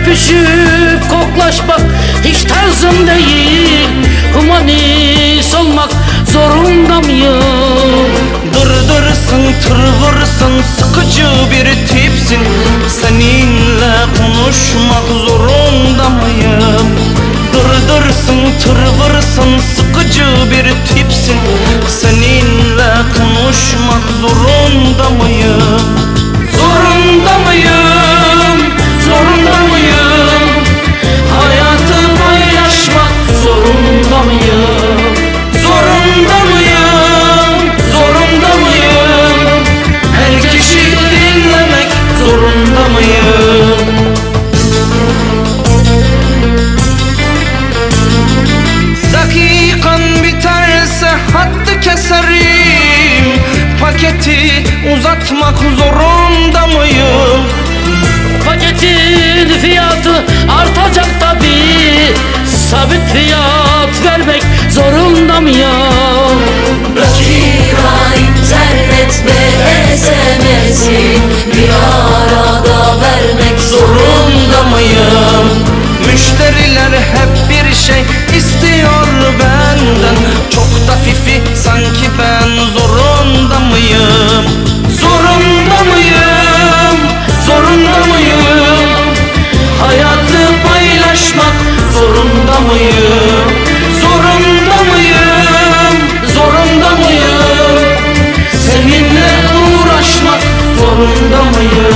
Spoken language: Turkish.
Öpüşüp koklaşmak hiç tarzım değil. Humanist olmak zorunda mıyım? Dırdırsın, tırvırsın, sıkıcı bir tipsin. Seninle konuşmak zorunda mıyım? Dırdırsın, tırvırsın, sıkıcı bir tipsin. Seninle konuşmak zorunda mıyım? Zorunda mıyım? Zorunda mıyım? Hayatı paylaşmak zorunda mıyım? Zorunda mıyım? Zorunda mıyım? Herkesi dinlemek zorunda mıyım? Dakikan biterse hattı keserim. Paketi uzatmak zorunda mıyım? Paketin fiyatı artacak tabi. Sabit fiyat vermek zorunda mıyım? Dakika, internet ve SMS'i bir arada vermek Zorunda mıyım? Müşteriler hep bir şey istiyor benden. Çok da fifi sanki ben zorunda mıyım? Zorunda mıyım? Zorunda mıyım? Hayatı paylaşmak zorunda mıyım? Zorunda mıyım? Zorunda mıyım? Seninle uğraşmak zorunda mıyım?